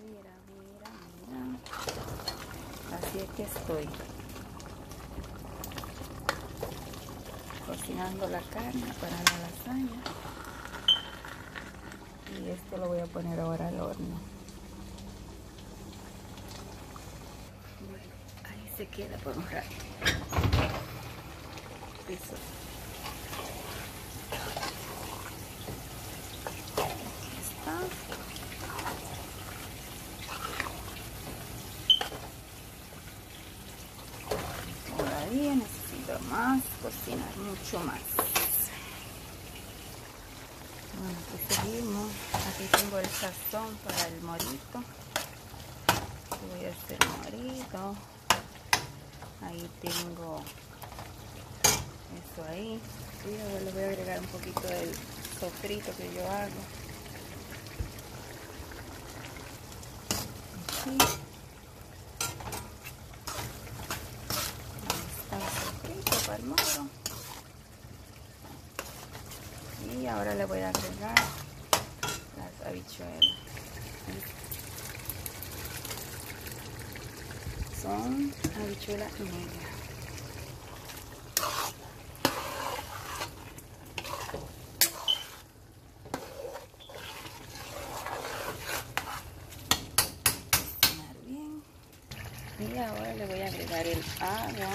Mira, mira, mira. Así es que estoy cocinando la carne para la lasaña. Y esto lo voy a poner ahora al horno. Ahí se queda por un rato. Listo. Aquí está. Todavía necesito más, cocinar mucho más. Bueno, aquí seguimos. Aquí tengo el sazón para el morito. Voy a hacer morito. Ahí tengo eso ahí. Y ahora le voy a agregar un poquito del sofrito que yo hago. Aquí. Ahí está el sofrito para el moro. Y ahora le voy a agregar las habichuelas. Son habichuelas negras. Cocinar bien. Y ahora le voy a agregar el agua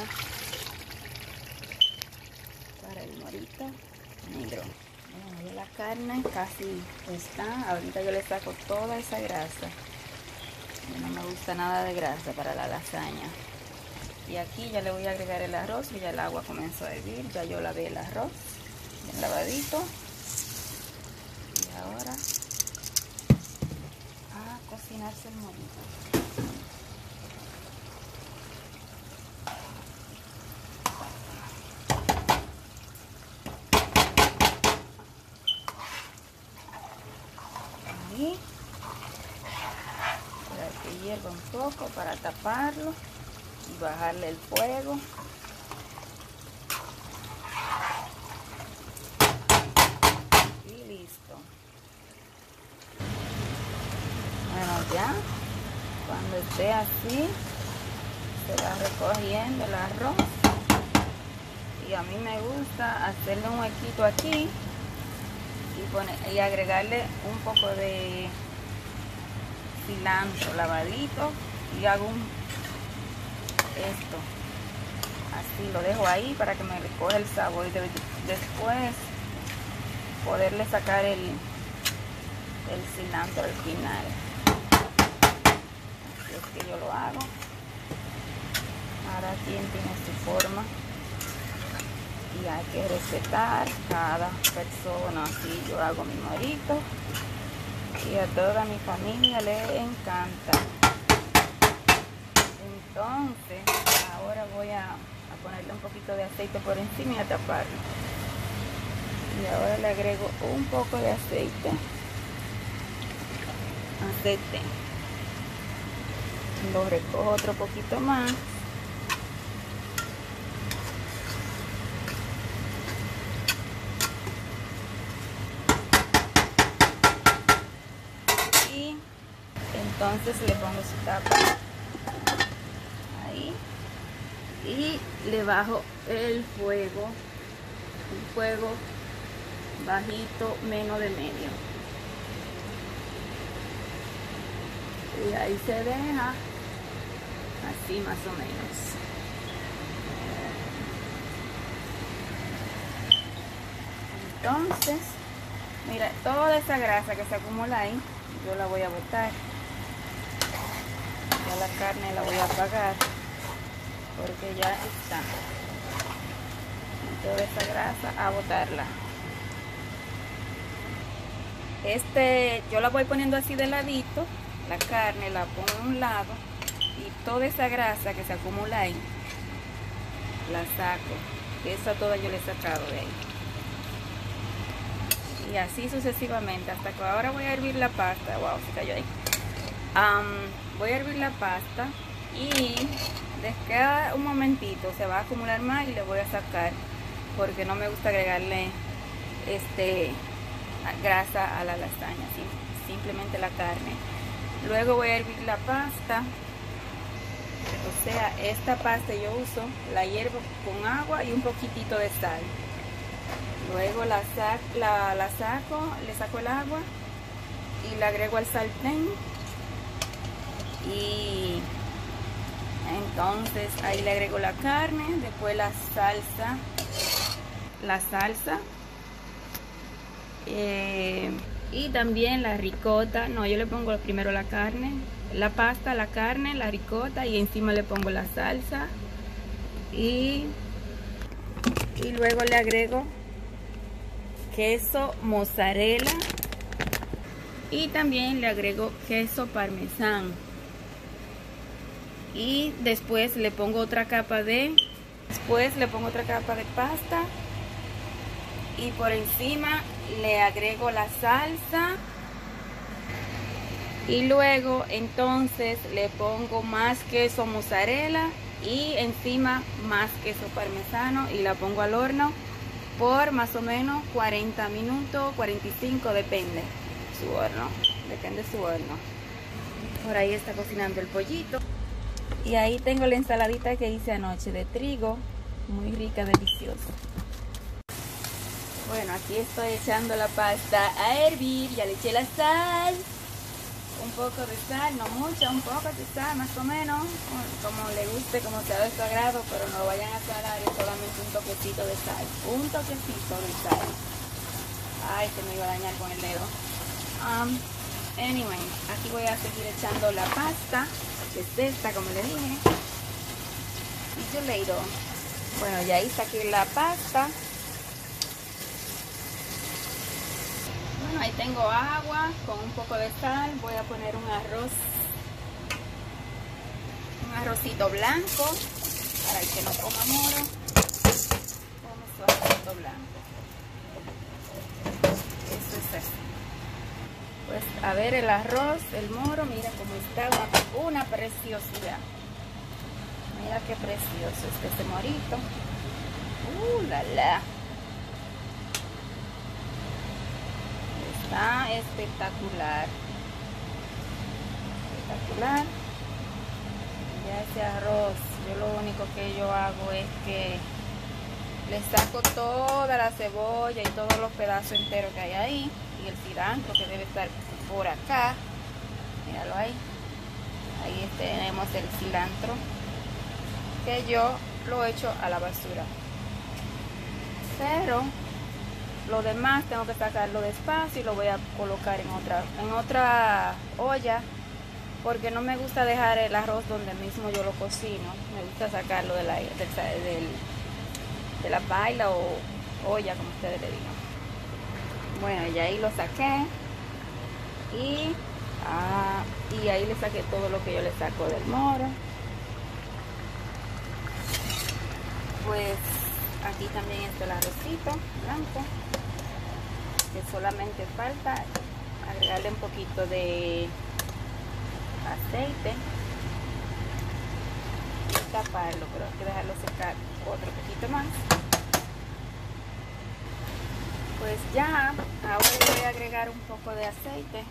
para el morito negro. Bueno, ya la carne casi está. Ahorita yo le saco toda esa grasa. No me gusta nada de grasa para la lasaña. Y aquí ya le voy a agregar el arroz, y ya el agua comenzó a hervir. Ya yo lavé el arroz, bien lavadito. Y ahora a cocinarse el morito. Ahí. Que hierva un poco para taparlo y bajarle el fuego. Y listo. Bueno, ya cuando esté así se va recogiendo el arroz. Y a mí me gusta hacerle un huequito aquí y agregarle un poco de cilantro lavadito y hago esto así, lo dejo ahí para que me recoja el sabor y después poderle sacar el cilantro al final. Así es que yo lo hago. Cada quien tiene su forma y hay que respetar cada persona. Así yo hago mi morito y a toda mi familia le encanta. Entonces ahora voy a ponerle un poquito de aceite por encima y a taparlo. Y ahora le agrego un poco de aceite. Lo recojo otro poquito más. Entonces le pongo su tapa ahí y le bajo el fuego, un fuego bajito, menos de medio, y ahí se deja así más o menos. Entonces mira, toda esa grasa que se acumula ahí yo la voy a botar. Ya la carne la voy a apagar porque ya está. Y toda esa grasa a botarla. Yo la voy poniendo así de ladito. La carne la pongo a un lado y toda esa grasa que se acumula ahí la saco. Esa toda yo la he sacado de ahí. Y así sucesivamente hasta que ahora voy a hervir la pasta. Wow, se cayó ahí. Voy a hervir la pasta y después un momentito se va a acumular más y le voy a sacar porque no me gusta agregarle grasa a la lasaña, simplemente la carne. Luego voy a hervir la pasta. O sea, esta pasta yo uso, la hiervo con agua y un poquitito de sal. Luego la saco, le saco el agua y la agrego al sartén. Y entonces ahí le agrego la carne, después la salsa y también la ricota. No, yo le pongo primero la carne, la pasta, la carne, la ricota y encima le pongo la salsa y luego le agrego queso mozzarella y también le agrego queso parmesano y después le pongo otra capa de pasta y por encima le agrego la salsa y luego entonces le pongo más queso mozzarella y encima más queso parmesano y la pongo al horno por más o menos 40 minutos, 45, depende su horno. Por ahí está cocinando el pollito. Y ahí tengo la ensaladita que hice anoche de trigo, muy rica, deliciosa. Bueno, aquí estoy echando la pasta a hervir, ya le eché la sal, un poco de sal, no mucha, un poco de sal más o menos, como le guste, como sea de su agrado, pero no lo vayan a salar, es solamente un toquecito de sal, Ay, se me iba a dañar con el dedo. Anyway, aquí voy a seguir echando la pasta, que es esta, como le dije. Y yo le digo, bueno, ya ahí saqué la pasta. Bueno, ahí tengo agua con un poco de sal. Voy a poner un arrocito blanco para el que no coma moro. Come su arrocito blanco. Eso es así. Pues a ver el arroz, el moro, mira cómo está, una preciosidad. Mira qué precioso está este morito. La la. Está espectacular. Espectacular. Ya ese arroz, yo lo único que yo hago es que le saco toda la cebolla y todos los pedazos enteros que hay ahí. Y el cilantro que debe estar por acá. Míralo ahí. Ahí tenemos el cilantro que yo lo echo a la basura. Pero lo demás tengo que sacarlo despacio y lo voy a colocar en otra olla, porque no me gusta dejar el arroz donde mismo yo lo cocino. Me gusta sacarlo de la paila o olla, como ustedes le digan. Bueno, ya ahí lo saqué y ahí le saqué todo lo que yo le saco del moro. Pues aquí también está el arrocito blanco, que solamente falta agregarle un poquito de aceite y taparlo, pero hay que dejarlo secar otro poquito más. Pues ya, ahora le voy a agregar un poco de aceite.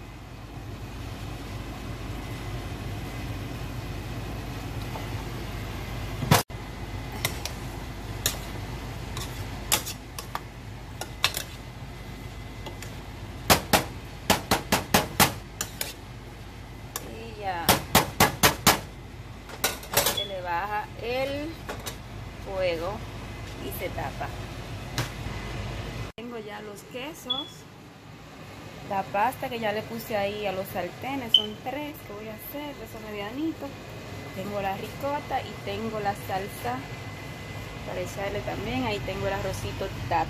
Y ya se le baja el fuego y se tapa. Tengo ya los quesos, la pasta que ya le puse ahí a los sartenes, son 3 que voy a hacer, esos medianitos. Tengo la ricota y tengo la salsa para echarle también. Ahí tengo el arrocito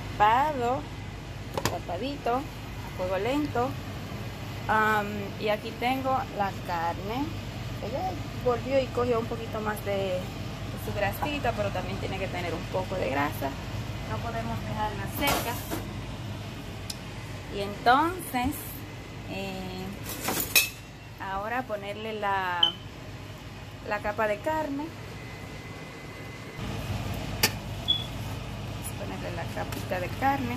tapadito, a fuego lento. Y aquí tengo la carne. Ella volvió y cogió un poquito más de su grasita, pero también tiene que tener un poco de grasa. No podemos dejarla seca. Y entonces ahora ponerle la capa de carne. Vamos a ponerle la capita de carne.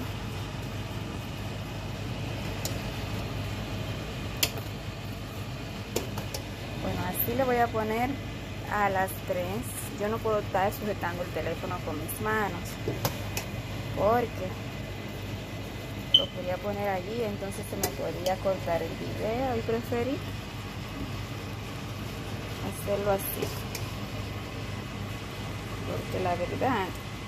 aquí le voy a poner a las 3. Yo no puedo estar sujetando el teléfono con mis manos porque lo quería poner allí, entonces se me podía cortar el video y preferí hacerlo así, porque la verdad,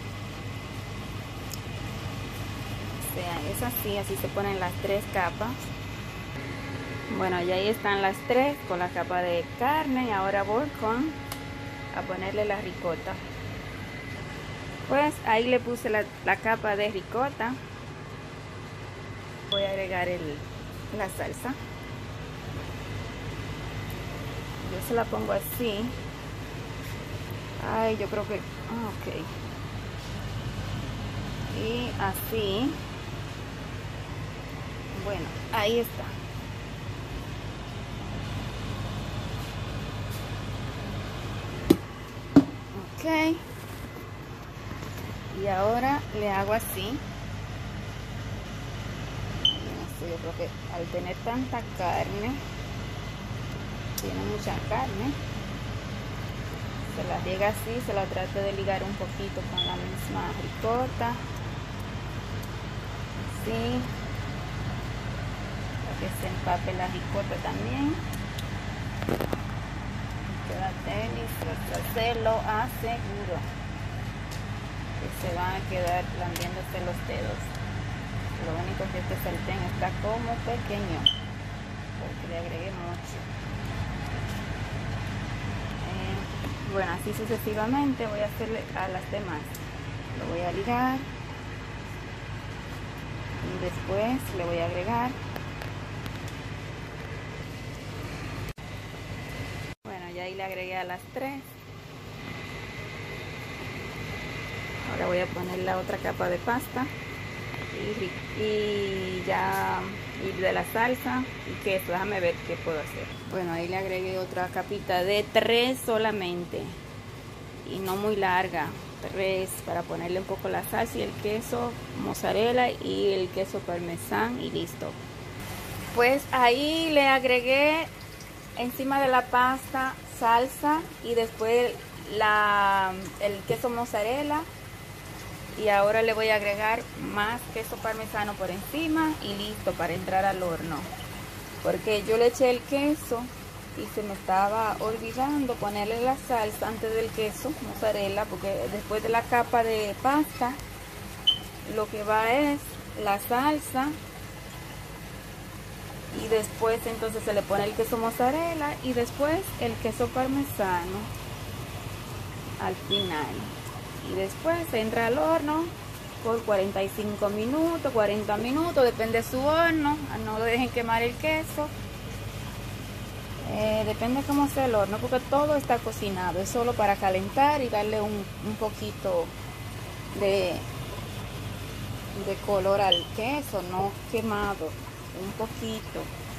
o sea, es así, así se ponen las 3 capas. Bueno, y ahí están las 3 con la capa de carne. Y ahora voy a ponerle la ricota. Pues ahí le puse la capa de ricota. Voy a agregar la salsa. Yo se la pongo así. Ay, yo creo que... ok. Y así. Bueno, ahí está. Ok. Y ahora le hago así. Yo creo que al tener tanta carne, tiene mucha carne, se la riega así, se la trata de ligar un poquito con la misma ricota, así, para que se empape la ricota también. Queda delicioso, se lo aseguro que se van a quedar lambiéndose los dedos. Lo único que este sartén está como pequeño porque le agregué mucho. Bueno, así sucesivamente voy a hacerle a las demás. Lo voy a ligar y después le voy a agregar. Bueno, ya ahí le agregué a las 3. Ahora voy a poner la otra capa de pasta. Y de la salsa y queso. Déjame ver qué puedo hacer. Bueno, ahí le agregué otra capita de 3 solamente y no muy larga, 3, para ponerle un poco la salsa y el queso mozzarella y el queso parmesán y listo. Pues ahí le agregué encima de la pasta salsa y después el queso mozzarella. Y ahora le voy a agregar más queso parmesano por encima y listo para entrar al horno. Porque yo le eché el queso y se me estaba olvidando ponerle la salsa antes del queso mozzarella, porque después de la capa de pasta lo que va es la salsa y después entonces se le pone el queso mozzarella y después el queso parmesano al final. Y después entra al horno por 45 minutos, 40 minutos, depende de su horno. No lo dejen quemar el queso. Depende cómo sea el horno, porque todo está cocinado. Es solo para calentar y darle un poquito de color al queso, no quemado, un poquito.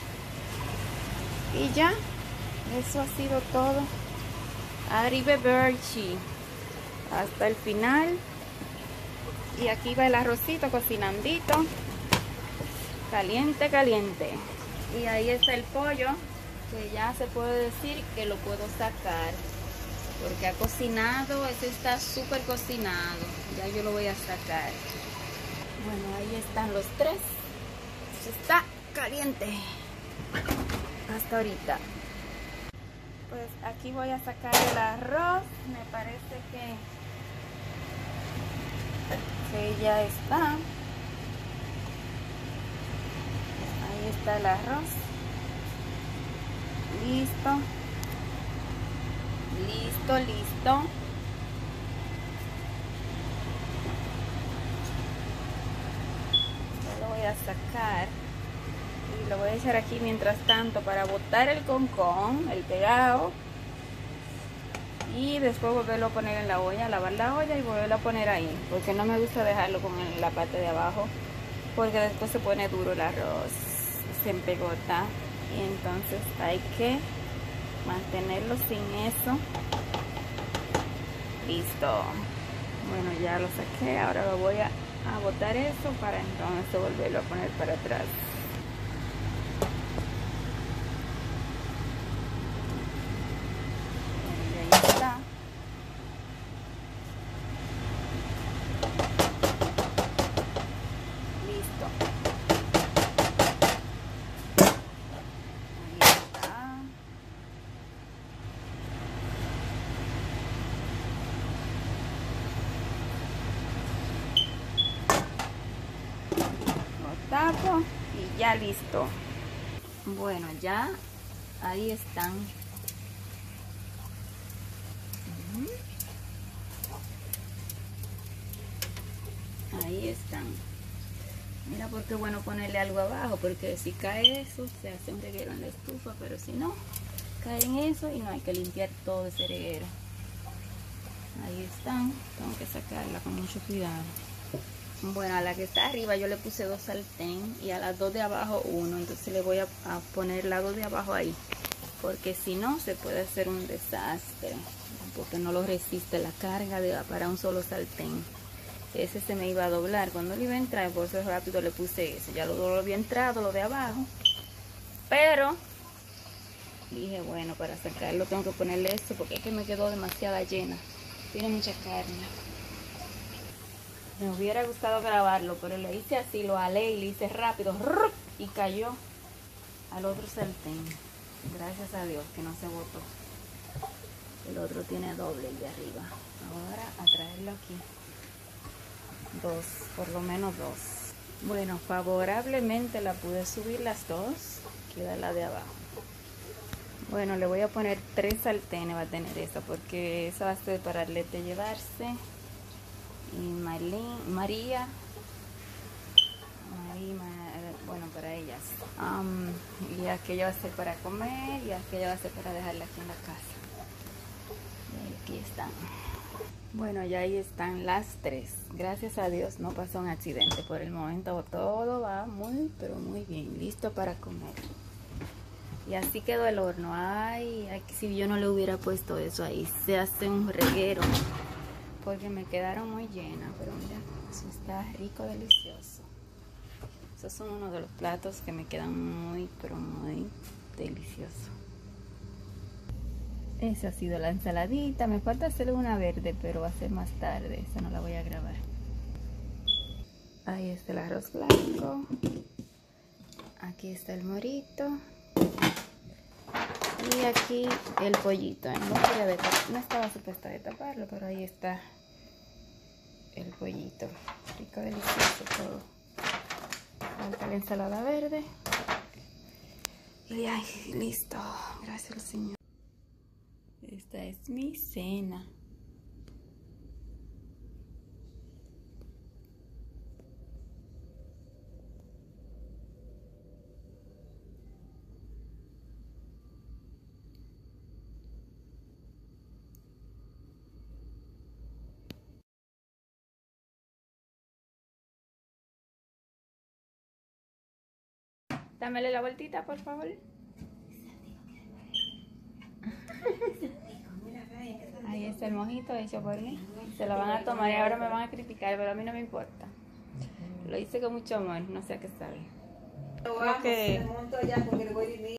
Y ya, eso ha sido todo. Arrivederci. Hasta el final. Y aquí va el arrocito cocinandito, caliente, caliente. Y ahí está el pollo, que ya se puede decir que lo puedo sacar porque ha cocinado. Ese está súper cocinado. Ya yo lo voy a sacar. Bueno, ahí están los 3. Está caliente hasta ahorita. Pues aquí voy a sacar el arroz. Me parece que ya está. Ahí está el arroz. Listo. Listo, listo. Ya lo voy a sacar. Y lo voy a echar aquí mientras tanto para botar el concón, el pegado. Y después volverlo a poner en la olla, lavar la olla y volverlo a poner ahí, porque no me gusta dejarlo con la parte de abajo, porque después se pone duro el arroz, se empegota, y entonces hay que mantenerlo sin eso. Listo. Bueno, ya lo saqué, ahora lo voy a botar eso para entonces volverlo a poner para atrás. tapo y ya listo. Bueno, ya ahí están. Ahí están. Mira porque es bueno ponerle algo abajo, porque si cae eso se hace un reguero en la estufa, pero si no, cae en eso y no hay que limpiar todo ese reguero. Ahí están, tengo que sacarla con mucho cuidado. Bueno, a la que está arriba yo le puse 2 sartén y a las 2 de abajo 1, entonces le voy a poner la 2 de abajo ahí, porque si no se puede hacer un desastre, porque no lo resiste la carga para un solo sartén. Ese se me iba a doblar cuando le iba a entrar, por eso rápido le puse ese. Ya lo había entrado, lo de abajo, pero dije, bueno, para sacarlo tengo que ponerle esto porque es que me quedó demasiada llena, tiene mucha carne. Me hubiera gustado grabarlo, pero le hice así, lo alé y le hice rápido y cayó al otro sartén. Gracias a Dios que no se botó. El otro tiene doble de arriba. Ahora a traerlo aquí. 2, por lo menos 2. Bueno, favorablemente la pude subir las 2. Queda la de abajo. Bueno, le voy a poner 3 sartenes, va a tener esta, porque esa va a ser para Arlette llevarse. Y María, bueno, para ellas. Y aquella va a ser para comer y aquella va a ser para dejarla aquí en la casa. Y aquí están. Bueno, ya ahí están las 3. Gracias a Dios no pasó un accidente. Por el momento todo va muy, pero muy bien. Listo para comer. Y así quedó el horno. Ay, si yo no le hubiera puesto eso ahí, se hace un reguero. Porque me quedaron muy llenas. Pero mira, eso está rico, delicioso. Esos son uno de los platos que me quedan muy, pero muy deliciosos. Esa ha sido la ensaladita. Me falta hacerle una verde, pero va a ser más tarde. Esa no la voy a grabar. Ahí está el arroz blanco. Aquí está el morito. Y aquí el pollito. No estaba supuesta de taparlo, pero ahí está el pollito. Rico, delicioso todo. Falta la ensalada verde. Y ay, listo. Gracias al Señor. Esta es mi cena. Dámele la vueltita, por favor. Ahí está el mojito hecho por mí. Se lo van a tomar y ahora me van a criticar, pero a mí no me importa. Lo hice con mucho amor, no sé a qué sabe. Creo que